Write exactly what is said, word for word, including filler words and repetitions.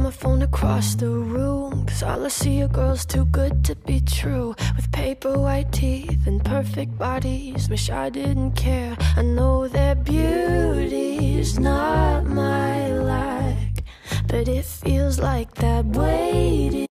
my phone across the room, 'cause all I see are girls too good to be true, with paper white teeth and perfect bodies. Wish I didn't care. I know their beauty's not my like, but it feels like that weight